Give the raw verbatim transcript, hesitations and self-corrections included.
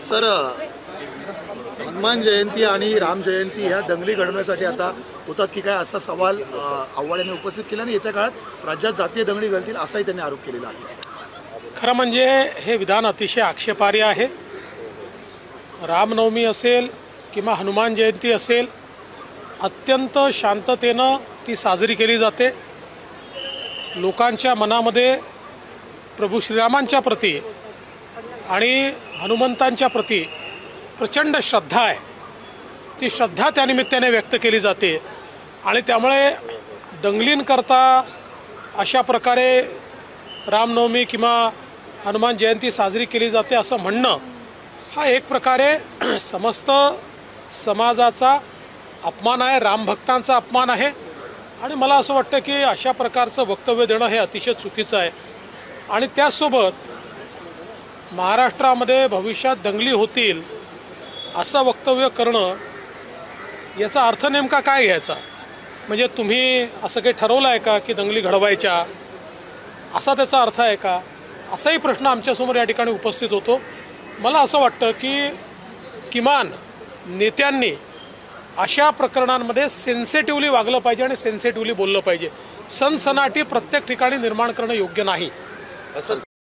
Sir, Hanuman Jayanti आणि राम जयंती ह्या दंगली घडवण्यासाठी आता होतात की काय असा सवाल आव्हाड यांनी उपस्थित केला आणि येत्या काळात राज्यात जातीय दंगली घडतील असाही त्यांनी आरोप केलेला आहे। खरं म्हणजे हे विधान अतिशय आक्षेपार्ह आहे। रामनवमी असेल किंवा हनुमान जयंती असेल, अत्यंत शांततेनं ती साजरी केली जाते। लोकांच्या मनामध्ये प्रभू श्रीरामांच्या प्रती आणि हनुमंतांच्या प्रती प्रचंड श्रद्धा आहे। ती श्रद्धा त्या निमित्ताने व्यक्त केली जाते आणि त्यामुळे दंगलींकरता अशा प्रकारे रामनवमी किंवा हनुमान जयंती साजरी केली जाते असं म्हणणं हा एक प्रकारे समस्त समाजाचा अपमान आहे, रामभक्तांचा अपमान आहे। आणि मला असं वाटतं की अशा प्रकारचं वक्तव्य देणं हे अतिशय चुकीचं आहे। आणि त्यासोबत महाराष्ट्रामध्ये भविष्यात दंगली होतील असं वक्तव्य करणं याचा अर्थ नेमका काय घ्यायचा? म्हणजे तुम्ही असं काही ठरवलं आहे का की दंगली घडवायच्या, असा त्याचा अर्थ आहे का? असाही प्रश्न आमच्यासमोर या ठिकाणी उपस्थित होतो। मला असं वाटतं की किमान नेत्यांनी अशा प्रकरणांमध्ये सेन्सिटिव्हली वागलं पाहिजे आणि सेन्सिटिव्हली बोललं पाहिजे। सनसनाटी प्रत्येक ठिकाणी निर्माण करणं योग्य नाही।